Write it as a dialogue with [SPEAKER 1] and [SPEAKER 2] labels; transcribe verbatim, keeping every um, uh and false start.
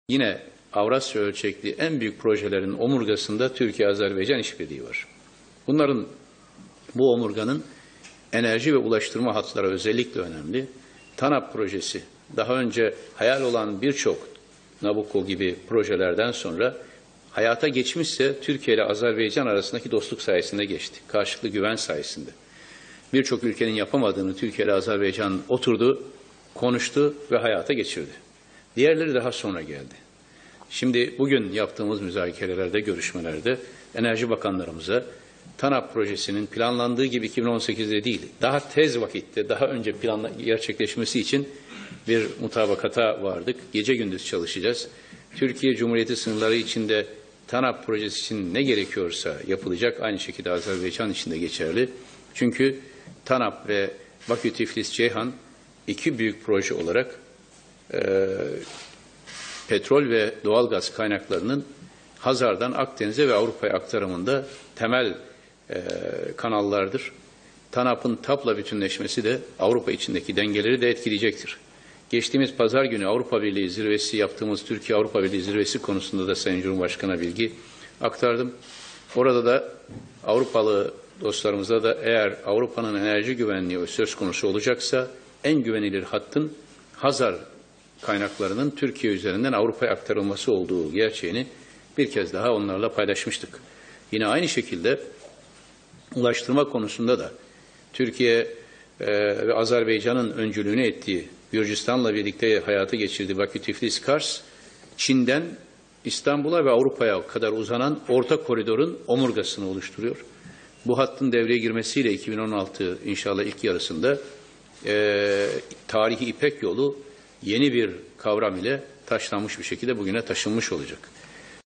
[SPEAKER 1] Yine Avrasya ölçekli en büyük projelerin omurgasında Türkiye-Azerbaycan işbirliği var. Bunların, bu omurganın enerji ve ulaştırma hatları özellikle önemli. TANAP projesi, daha önce hayal olan birçok Nabucco gibi projelerden sonra hayata geçmişse Türkiye ile Azerbaycan arasındaki dostluk sayesinde geçti. Karşılıklı güven sayesinde. Birçok ülkenin yapamadığını Türkiye ile Azerbaycan oturdu, konuştu ve hayata geçirdi. Diğerleri daha sonra geldi. Şimdi bugün yaptığımız müzakerelerde, görüşmelerde Enerji Bakanlarımıza TANAP projesinin planlandığı gibi iki bin on sekizde değil, daha tez vakitte, daha önce planla gerçekleşmesi için bir mutabakata vardık. Gece gündüz çalışacağız. Türkiye Cumhuriyeti sınırları içinde TANAP projesi için ne gerekiyorsa yapılacak. Aynı şekilde Azerbaycan için de geçerli. Çünkü TANAP ve Bakü-Tiflis-Ceyhan iki büyük proje olarak e, petrol ve doğalgaz kaynaklarının Hazar'dan Akdeniz'e ve Avrupa'ya aktarımında temel e, kanallardır. TANAP'ın TAP'la bütünleşmesi de Avrupa içindeki dengeleri de etkileyecektir. Geçtiğimiz pazar günü Avrupa Birliği zirvesi yaptığımız Türkiye-Avrupa Birliği zirvesi konusunda da Sayın Cumhurbaşkanı'na bilgi aktardım. Orada da Avrupalı dostlarımıza da eğer Avrupa'nın enerji güvenliği söz konusu olacaksa en güvenilir hattın Hazar kaynaklarının Türkiye üzerinden Avrupa'ya aktarılması olduğu gerçeğini bir kez daha onlarla paylaşmıştık. Yine aynı şekilde ulaştırma konusunda da Türkiye e, ve Azerbaycan'ın öncülüğünü ettiği, Gürcistan'la birlikte hayata geçirdiği Bakü-Tiflis-Kars, Çin'den İstanbul'a ve Avrupa'ya kadar uzanan orta koridorun omurgasını oluşturuyor. Bu hattın devreye girmesiyle iki bin on altı inşallah ilk yarısında e, tarihi İpek yolu yeni bir kavram ile taşlanmış bir şekilde bugüne taşınmış olacak.